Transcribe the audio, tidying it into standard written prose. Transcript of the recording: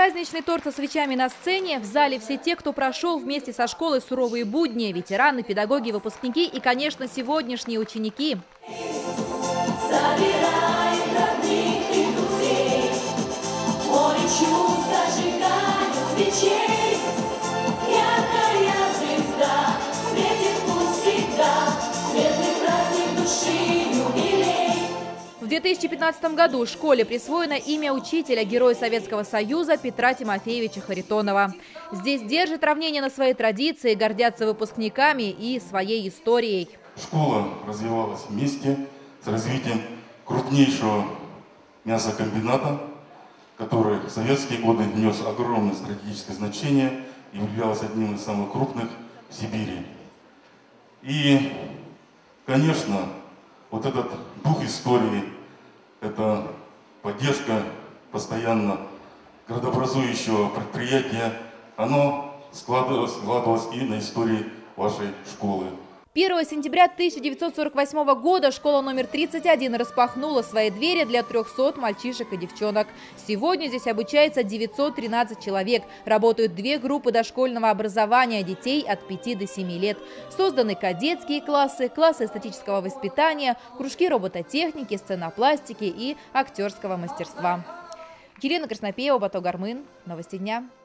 Праздничный торт со свечами на сцене. В зале все те, кто прошел вместе со школой суровые будни. Ветераны, педагоги, выпускники и, конечно, сегодняшние ученики. В 2015 году школе присвоено имя учителя, героя Советского Союза Петра Тимофеевича Харитонова. Здесь держат равнение на свои традиции, гордятся выпускниками и своей историей. Школа развивалась вместе с развитием крупнейшего мясокомбината, который в советские годы нес огромное стратегическое значение и являлся одним из самых крупных в Сибири. И, конечно, вот этот дух истории, это поддержка постоянно градообразующего предприятия, оно складывалось и на истории вашей школы. 1 сентября 1948 года школа номер 31 распахнула свои двери для 300 мальчишек и девчонок. Сегодня здесь обучается 913 человек. Работают 2 группы дошкольного образования детей от 5 до 7 лет. Созданы кадетские классы, классы эстетического воспитания, кружки робототехники, сценопластики и актерского мастерства. Елена Краснопеева, Баток Гармын. Новости дня.